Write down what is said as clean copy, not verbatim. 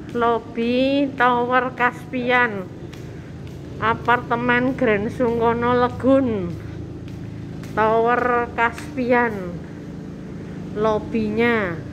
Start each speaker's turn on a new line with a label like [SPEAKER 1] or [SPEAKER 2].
[SPEAKER 1] Lobi Tower Caspian, apartemen Grand Sungkono Legun. Tower Caspian, lobinya